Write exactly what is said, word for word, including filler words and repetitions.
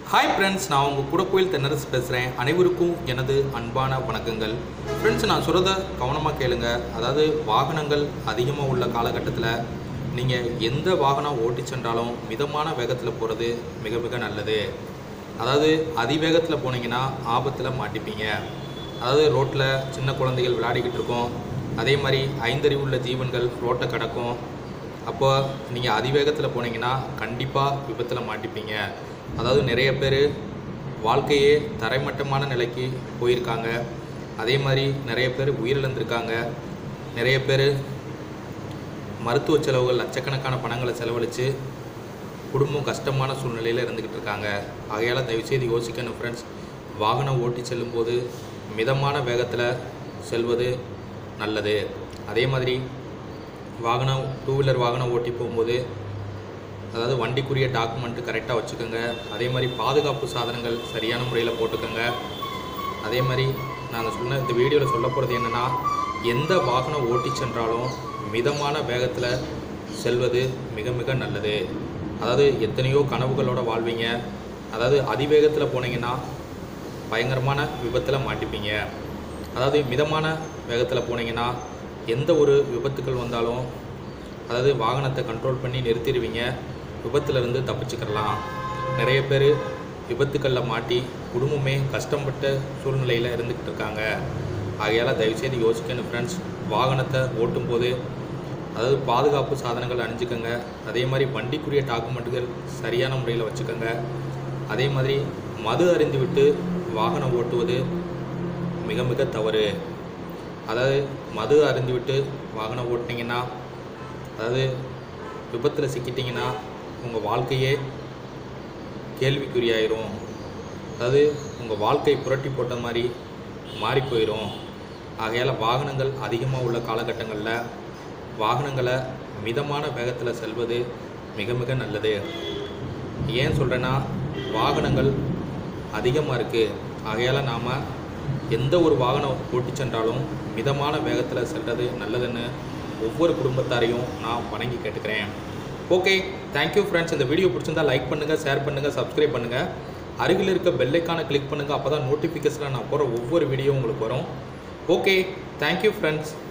Hi friends, நான் உங்கள் கூட கோயில் தென்னரசு பேசுகிறேன். அனைவருக்கும் எனது அன்பான வணக்கங்கள். ஃப்ரெண்ட்ஸ், நான் சொல்கிறத கவனமாக கேளுங்க. அதாவது வாகனங்கள் அதிகமாக உள்ள காலகட்டத்தில் நீங்கள் எந்த வாகனம் ஓட்டி சென்றாலும் மிதமான வேகத்தில் போகிறது மிக மிக நல்லது. அதாவது அதிவேகத்தில் போனீங்கன்னா ஆபத்தில் மாட்டிப்பீங்க. அதாவது ரோட்டில் சின்ன குழந்தைகள் விளையாடிக்கிட்டு இருக்கோம், அதே மாதிரி ஐந்தறிவுள்ள ஜீவன்கள் ரோட்டை கடக்கும். அப்போ நீங்கள் அதிவேகத்தில் போனீங்கன்னா கண்டிப்பாக விபத்தில் மாட்டிப்பீங்க. அதாவது நிறைய பேர் வாழ்க்கையே தரைமட்டமான நிலைக்கு போயிருக்காங்க. அதே மாதிரி நிறைய பேர் உயிரிழந்திருக்காங்க. நிறைய பேர் மருத்துவ செலவுகள் லட்சக்கணக்கான பணங்களை செலவழித்து குடும்பம் கஷ்டமான சூழ்நிலையில் இருந்துக்கிட்டு இருக்காங்க. ஆகையால் தயவுசெய்து யோசிக்கணும் ஃப்ரெண்ட்ஸ். வாகனம் ஓட்டி செல்லும்போது மிதமான வேகத்தில் செல்வது நல்லது. அதே மாதிரி வாகனம் டூ வீலர் வாகனம் ஓட்டி போகும்போது அதாவது வண்டிக்குரிய டாக்குமெண்ட்டு கரெக்டாக வச்சுக்கோங்க. அதே மாதிரி பாதுகாப்பு சாதனங்கள் சரியான முறையில் போட்டுக்கோங்க. அதே மாதிரி நான் சொன்ன இந்த வீடியோவில் சொல்ல போகிறது என்னென்னா, எந்த வாகனம் ஓட்டி சென்றாலும் மிதமான வேகத்தில் செல்வது மிக மிக நல்லது. அதாவது எத்தனையோ கனவுகளோடு வாழ்வீங்க. அதாவது அதிவேகத்தில் போனீங்கன்னா பயங்கரமான விபத்தில் மாட்டிப்பீங்க. அதாவது மிதமான வேகத்தில் போனீங்கன்னா எந்த ஒரு விபத்துக்கள் வந்தாலும் அதாவது வாகனத்தை கண்ட்ரோல் பண்ணி நிறுத்திடுவீங்க. விபத்துலேருந்து தப்பிச்சுக்கலாம். நிறைய பேர் விபத்துக்களில் மாட்டி குடும்பமே கஷ்டப்பட்ட சூழ்நிலையில் இருந்துக்கிட்டு இருக்காங்க. ஆகையால் தயவுசெய்து யோசிக்கணும் ஃப்ரெண்ட்ஸ். வாகனத்தை ஓட்டும்போது அதாவது பாதுகாப்பு சாதனங்கள் அணிஞ்சிக்கோங்க. அதே மாதிரி வண்டிக்குரிய டாக்குமெண்ட்டுகள் சரியான முறையில் வச்சுக்கோங்க. அதே மாதிரி மது அருந்தி விட்டு வாகனம் ஓட்டுவது மிக மிக தவறு. அதாவது மது அருந்தி விட்டு வாகனம் ஓட்டினீங்கன்னா அதாவது விபத்தில் சிக்கிட்டிங்கன்னா உங்கள் வாழ்க்கையே கேள்விக்குறியாயிரும். அதாவது உங்கள் வாழ்க்கை புரட்டி போட்ட மாதிரி மாறி போயிடும். ஆகையால் வாகனங்கள் அதிகமாக உள்ள காலகட்டங்களில் வாகனங்களை மிதமான வேகத்தில் செல்வது மிக மிக நல்லது. ஏன் சொல்கிறேன்னா, வாகனங்கள் அதிகமாக இருக்குது. ஆகையால் நாம் எந்த ஒரு வாகனம் ஓட்டி சென்றாலும் மிதமான வேகத்தில் செல்வது நல்லதுன்னு ஒவ்வொரு குடும்பத்தாரையும் நான் வணங்கி கேட்டுக்கிறேன். Okay, thank you friends. இந்த வீடியோ பிடிச்சிருந்தால் லைக் பண்ணுங்கள், ஷேர் பண்ணுங்கள், சப்ஸ்கிரைப் பண்ணுங்கள். அருகில் இருக்க பெல் ஐக்கானை கிளிக் பண்ணுங்கள். அப்போ தான் நோட்டிஃபிகேஷனில் நான் போகிற ஒவ்வொரு வீடியோ உங்களுக்கு வரும். Okay, thank you friends.